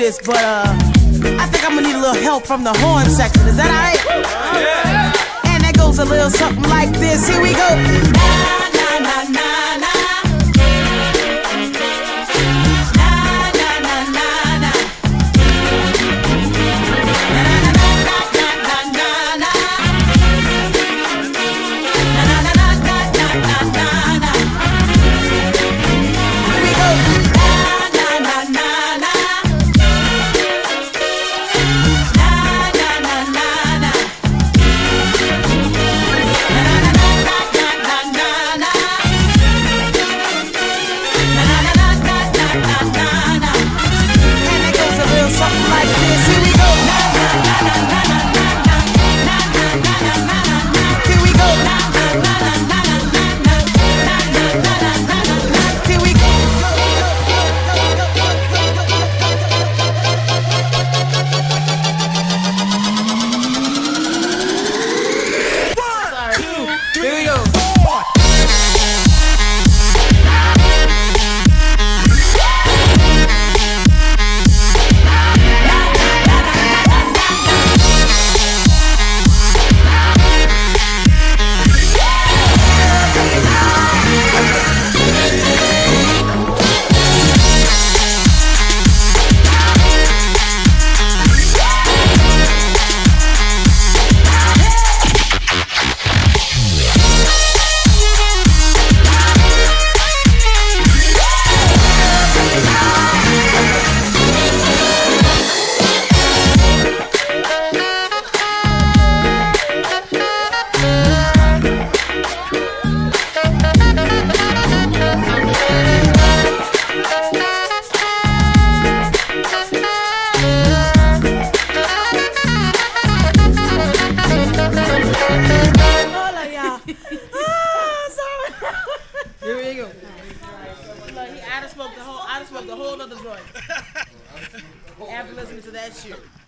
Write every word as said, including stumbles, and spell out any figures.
this, but uh, I think I'm gonna need a little help from the horn section. Is that alright? Yeah. And that goes a little something like this. Here we go. Na na na na na. Here we go. Look, he, I done smoked the whole, I done smoked the whole other joint after listening to that shit.